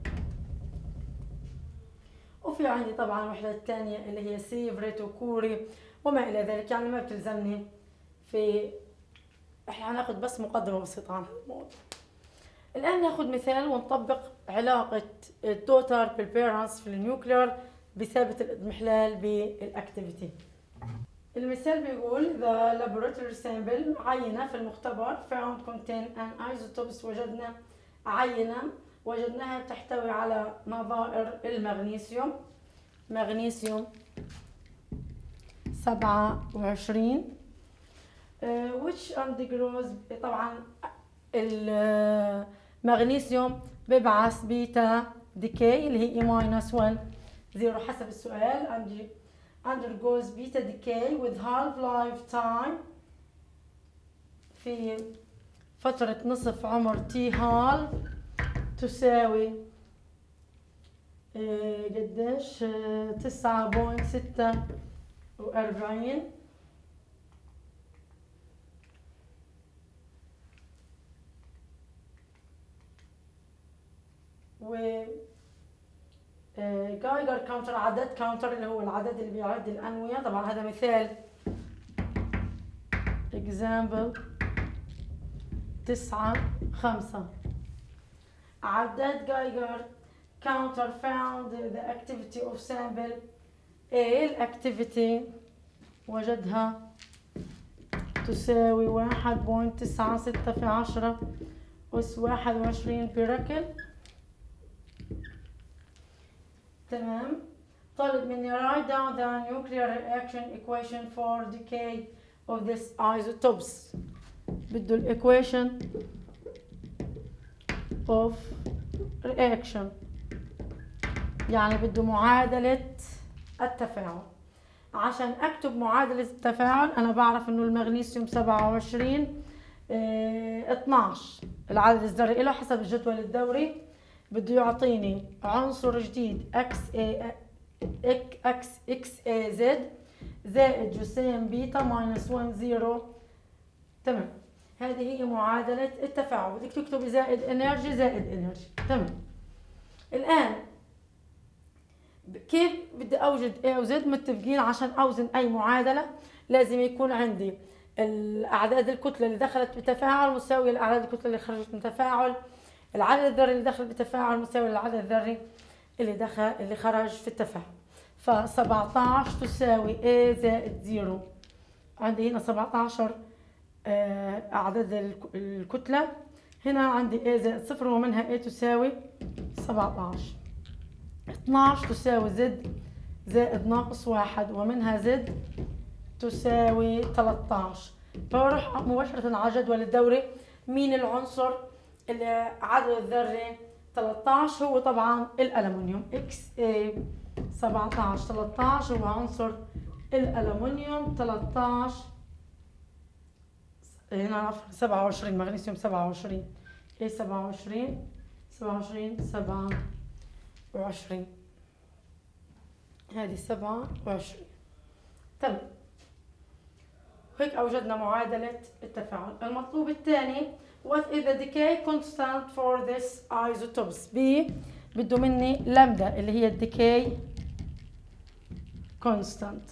وفي عندي طبعا وحدة تانية اللي هي سيفريت وكوري وما الى ذلك، يعني ما بتلزمني في، احنا هناخد بس مقدمة بسيطة عن الموضوع. الان ناخد مثال ونطبق علاقة الدوتر بالبيرنتس في النيوكلير بثابت الاضمحلال بالاكتيفيتي. المثال بيقول the laboratory sample عينة في المختبر found contain an isotopes وجدنا عينة وجدناها تحتوي على نظائر المغنيسيوم مغنيسيوم سبعة وعشرين uh, which undergoes طبعا المغنيسيوم بيبعث بيتا ديكي اللي هي E minus one زيرو حسب السؤال undergoes beta decay with half lifetime في فترة نصف عمر T half تساوي اه قديش تسعة بوينت ستة وأربعين و جايجر كاونتر عدد كاونتر اللي هو العدد اللي بيعد الأنوية. طبعا هذا مثال example تسعة خمسة. عدد جايجر counter found the activity of sample A الactivity وجدها تساوي واحد بوينت تسعة ستة في عشرة أس واحد وعشرين بيركل. تمام. طالب مني write down the nuclear reaction equation for decay of this isotopes. بده ال equation of reaction يعني بده معادلة التفاعل. عشان اكتب معادلة التفاعل انا بعرف انه المغنيسيوم سبعة وعشرين اه اثناش العدد الذري له حسب الجدول الدوري بده يعطيني عنصر جديد اكس اي اكس اكس اي زد زائد جسيم بيتا ماينس واحد زيرو. تمام. هذه هي معادلة التفاعل. بدك تكتبي زائد انرجي زائد انرجي. تمام. الان كيف بدي اوجد A و Z؟ متفقين عشان اوزن اي معادلة لازم يكون عندي الاعداد الكتلة اللي دخلت بتفاعل مساوية لاعداد الكتلة اللي خرجت من تفاعل، العدد الذري اللي دخل بتفاعل مساوي للعدد الذري اللي دخل اللي خرج في التفاعل. ف سبعطعش تساوي A زائد زيرو. عندي هنا سبعطعش اعداد الكتلة، هنا عندي A زائد صفر ومنها A تساوي سبعطعش. اثناش تساوي Z زائد ناقص واحد ومنها Z تساوي ثلاثطعش. فبروح مباشرة على جدول الدوري. مين العنصر اللي عدد الذري ثلاثطعش؟ هو طبعا الألمنيوم إكس إيه سبعطعش ثلاثطعش هو عنصر الألمنيوم ثلاثطعش. هنا سبعة وعشرين مغنيسيوم سبعة وعشرين إيه سبعة وعشرين سبعة وعشرين سبعة وعشرين هذه سبعة وعشرين. تمام. هيك أوجدنا معادلة التفاعل. المطلوب الثاني what is the decay constant for this isotopes؟ B بده مني لامدا اللي هي الديكاي constant.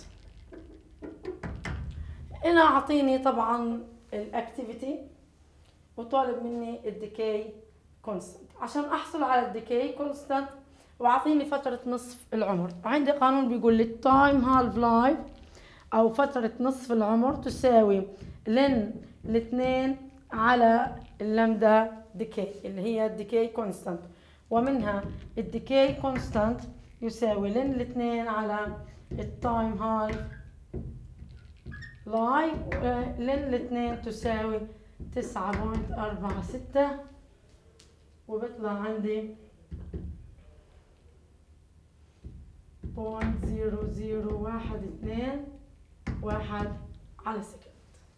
هنا أعطيني طبعا الاكتيفيتي وطالب مني الديكاي constant. عشان أحصل على الديكاي constant وأعطيني فترة نصف العمر. عندي قانون بيقول لي time half life أو فترة نصف العمر تساوي لن الاثنين على اللامدا ديكاي اللي هي الديكاي كونستانت، ومنها الديكاي كونستانت يساوي لن الاثنين على التايم هاف لايف لن الاثنين تساوي تسعة بوينت أربعة ستة وبطلع عندي بوينت زيرو زيرو واحد اثنين واحد على سكند.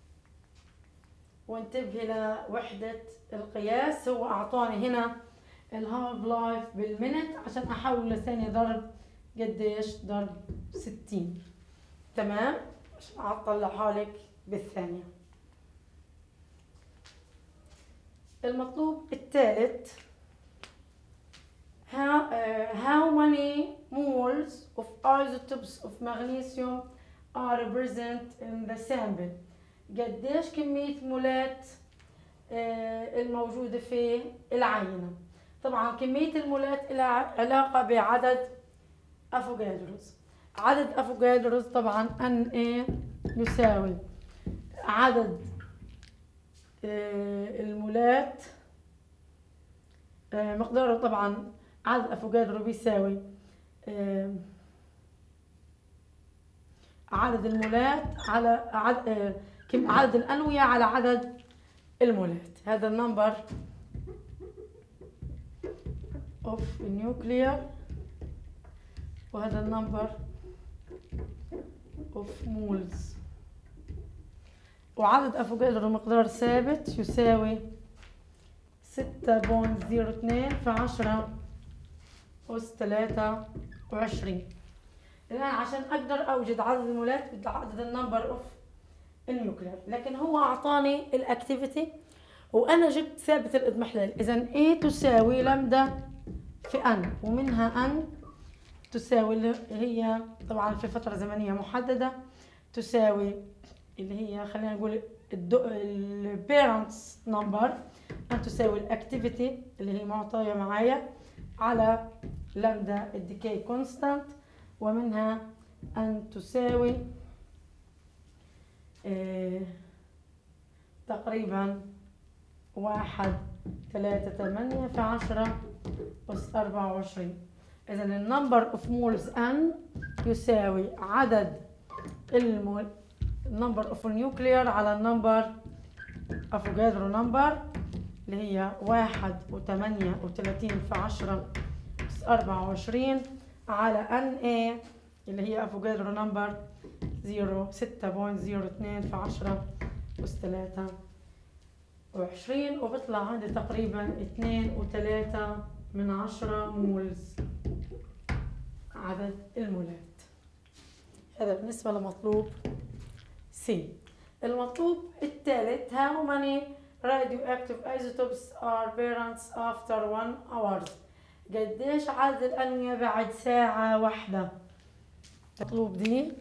وانتبهي لوحدة القياس، هو أعطاني هنا الهاف لايف بالمنت عشان أحول لثانية ضرب قديش؟ ضرب ستين. تمام؟ عشان أطلعها لك بالثانية. المطلوب الثالث how, uh, how many moles of isotopes of magnesium are present in the sample؟ قديش كمية مولات آه الموجودة في العينة؟ طبعا كمية المولات لها علاقة بعدد أفوغادروس. عدد أفوغادروس طبعا ان اي يساوي عدد المولات مقداره طبعا عدد افوكادرو بيساوي عدد المولات على عدد كم عدد الأنوية على عدد المولات. هذا النمبر of nuclear وهذا النمبر of moles. وعدد افوكادرو مقدار ثابت يساوي ستة فاصلة صفر اثنين في عشرة أس ثلاثة وعشرين. الآن عشان أقدر أوجد عدد المولات بدي عدد النمبر أوف النيوكلير، لكن هو أعطاني الأكتيفيتي وأنا جبت ثابت الإضمحلال. إذا A تساوي لمدة في N، ومنها N تساوي اللي هي طبعا في فترة زمنية محددة تساوي اللي هي خلينا نقول البيرنتس نمبر، أن تساوي الأكتيفيتي اللي هي معطية معايا على لمدة الديكي كونستانت، ومنها أن تساوي اه تقريبا واحد ثلاثة ثمانية في عشرة أس أربعة وعشرين. إذا النمبر اوف مولز ان يساوي عدد المول النمبر اوف نيوكلير على النمبر افوكادرو نمبر اللي هي واحد وثمانية وثلاثين في عشرة أس أربعة وعشرين على ان اي اللي هي افوكادرو نمبر ستة فاصلة صفر اثنين في عشرة أس ثلاثة وعشرين، وبطلع عندي تقريبا اثنين وثلاثة من عشرة مولز عدد المولات. هذا بالنسبة لمطلوب سي. المطلوب الثالث how many radioactive isotopes are parents after one hours. قديش عدد الأنوية بعد ساعة واحدة؟ المطلوب دي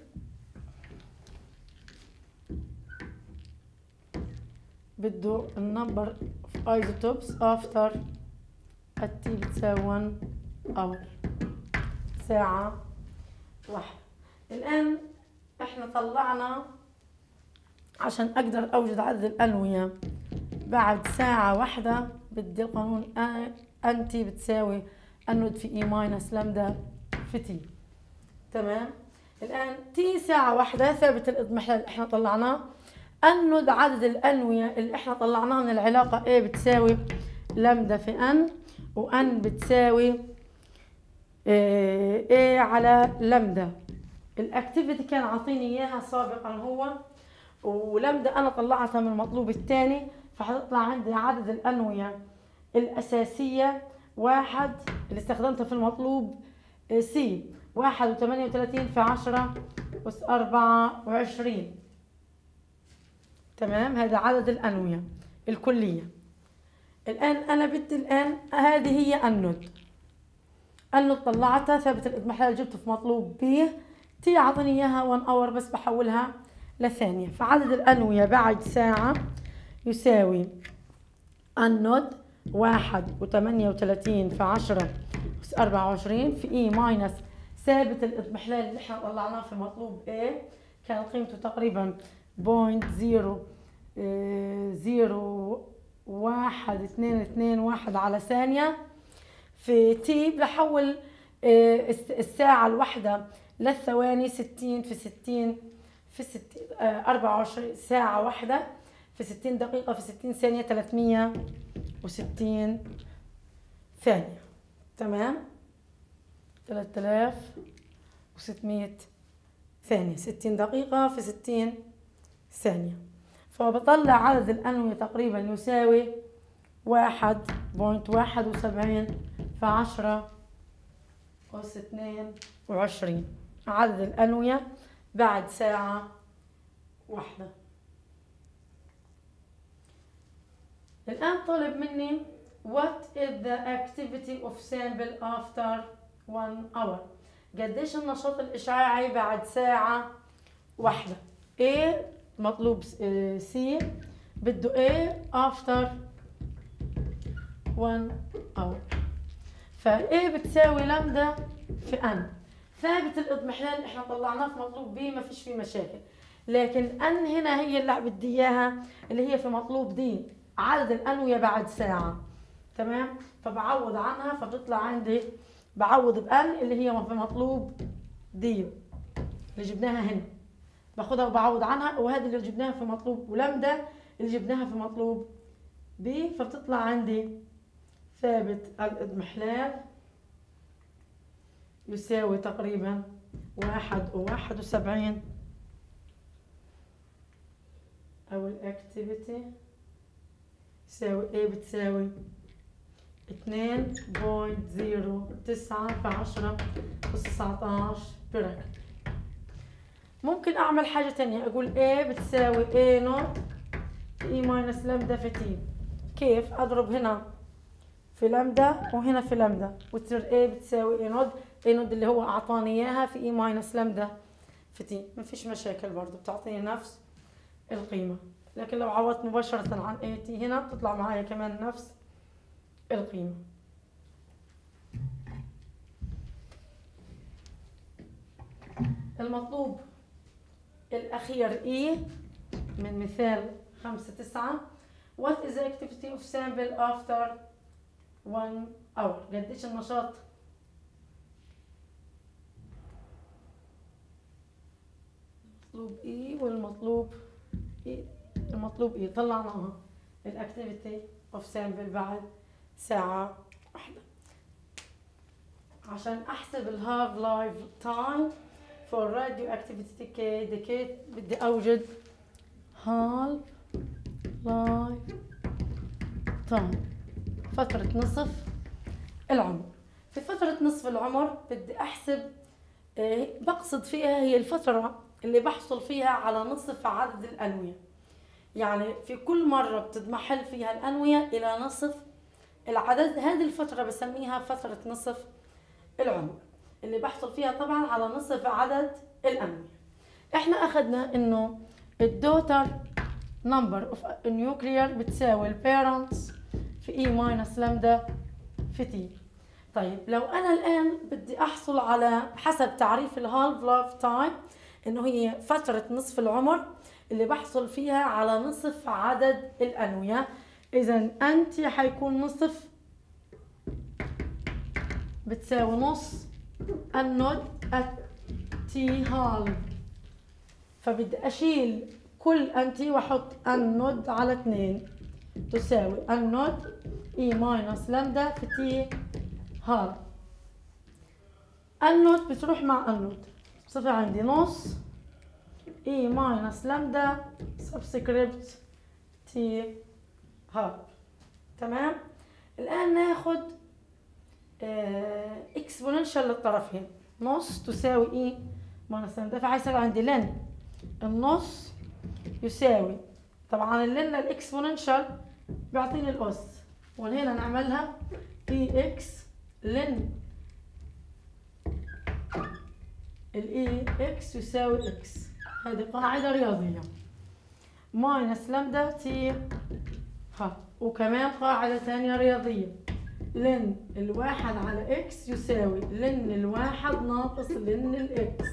بده النمبر of isotopes after التي بتساوي one hour، ساعة واحدة. الآن احنا طلعنا عشان اقدر اوجد عدد الأنوية بعد ساعة واحدة بدي القانون ان تي بتساوي انود في اي ماينس لامدا في تي. تمام. الآن تي ساعة واحدة ثابت الإضمحلال اللي احنا طلعناه، انود عدد الأنوية اللي احنا طلعناه من العلاقة A بتساوي لامدا في ان، وان بتساوي A على لامدا. الاكتيفيتي كان عاطيني اياها سابقا هو، ولمدة انا طلعتها من المطلوب الثاني، فحتطلع عندي عدد الأنوية الأساسية واحد اللي استخدمتها في المطلوب سي واحد وثمانية وثلاثين في عشرة أس أربعة وعشرين. تمام. هذا عدد الأنوية الكلية. الآن أنا بدي الآن هذه هي النود النود طلعتها ثابت الإضمحلال جبته في مطلوب بي، تي عطني إياها واحد اور بس بحولها لثانية. فعدد الأنوية بعد ساعة يساوي النود واحد وثمانية وثلاثين في عشرة أس أربعة وعشرين في إي ماينس ثابت الإضمحلال اللي احنا طلعناه في مطلوب A كان قيمته تقريبا بوينت زيرو زيرو واحد اثنين اثنين واحد على ثانية. في تي بحول الساعة الواحدة للثواني ستين في ستين في ستين أربعة وعشرين ساعة واحدة في ستين دقيقة في ستين ثانية ثلاثمية وستين ثانية. تمام. ثلاثة آلاف وستمية ثانية، ستين دقيقة في ستين ثانية. فبطلع عدد الأنوية تقريبا يساوي واحد بوينت واحد وسبعين في عشرة أس اثنين وعشرين عدد الأنوية بعد ساعة واحدة. الآن طلب مني what is the activity of sample after one hour. قديش النشاط الإشعاعي بعد ساعة واحدة. A مطلوب C بده A after one hour. فا A بتساوي لامدا في N. ثابت الإضمحلال اللي احنا طلعناه في مطلوب B ما فيش فيه مشاكل. لكن ان هنا هي اللي بدي اياها اللي هي في مطلوب دي عدد الانويه بعد ساعه. تمام، فبعوض عنها فبتطلع عندي بعوض بان اللي هي في مطلوب دي اللي جبناها هنا، باخدها وبعوض عنها، وهذه اللي جبناها في مطلوب ولمدا اللي جبناها في مطلوب بي، فبتطلع عندي ثابت الاضمحلال يساوي تقريبا واحد وواحد وسبعين، او الاكتيفيتي يساوي ايه بتساوي اثنين فاصلة صفر تسعة في عشرة أس تسعة عشر بركة. ممكن اعمل حاجة تانية، اقول A بتساوي A نوت في E ماينس لامدا في T. كيف؟ اضرب هنا في لامدا وهنا في لامدا وتصير A بتساوي A نوت، A نوت اللي هو اعطاني اياها في E ماينس لامدا في T. مفيش مشاكل برضو، بتعطيني نفس القيمة. لكن لو عوضت مباشرة عن A T هنا بتطلع معايا كمان نفس القيمة. المطلوب الأخير E من مثال خمسة تسعة. What is the activity of sample after one hour؟ قديش النشاط؟ المطلوب E والمطلوب E. المطلوب E طلعناها الأكتيفيتي of sample بعد ساعة واحدة. عشان أحسب ال half life time for radioactivity decay decay بدي أوجد half life time فترة نصف العمر. في فترة نصف العمر بدي أحسب إيه بقصد فيها هي الفترة اللي بحصل فيها على نصف عدد الأنوية. يعني في كل مرة بتضمحل فيها الأنوية إلى نصف العدد، هذه الفترة بسميها فترة نصف العمر اللي بحصل فيها طبعا على نصف عدد الأنوية. احنا أخذنا إنه الدوتر number of nuclear بتساوي البيرنتس في E minus لامدا في T. طيب لو أنا الآن بدي أحصل على حسب تعريف الهالف لايف تايم إنه هي فترة نصف العمر اللي بحصل فيها على نصف عدد الأنوية، إذا أنت حيكون نصف بتساوي نص النود تي هالف، فبدي أشيل كل أنتي وأحط النود على اثنين تساوي النود إي ماينس لامدا في تي هالف. النود بتروح مع النود صفر عندي نص إي ماينس لامدا سبسكريبت تي هالف. تمام. الآن ناخد اكسبوننشال للطرفين، نص تساوي إي ماينس لامدا، فعايز عندي لن النص يساوي طبعا اللن الاكسبوننشال بيعطيني الأس، وهنا نعملها إي إكس لن الإي إكس يساوي إكس، هذه قاعدة رياضية ماينس لامدا تي ها. وكمان قاعدة ثانية رياضية لن الواحد على إكس يساوي لن الواحد ناقص لن الإكس،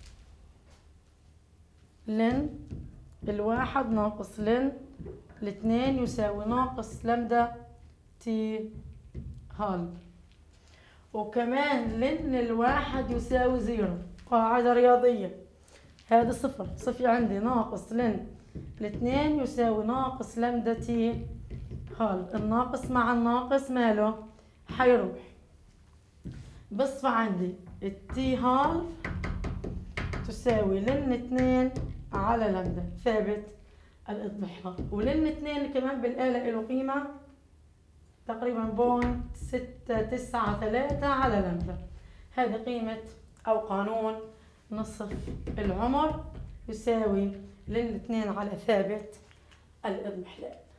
لن الواحد ناقص لن الاثنين يساوي ناقص لامدا تي هالف. وكمان لن الواحد يساوي زيرو، قاعدة رياضية هذا صفر، صفر عندي ناقص لن الاثنين يساوي ناقص لامدا تي هالف. الناقص مع الناقص ماله حيروح، بصفى عندي التي هالف تساوي لن اثنين على لامدا ثابت الاضمحلال، ولن اثنين كمان بالآلة له قيمة تقريبا بوينت ستة تسعة ثلاثة على لامدا. هذه قيمة أو قانون نصف العمر يساوي لن اثنين على ثابت الاضمحلال.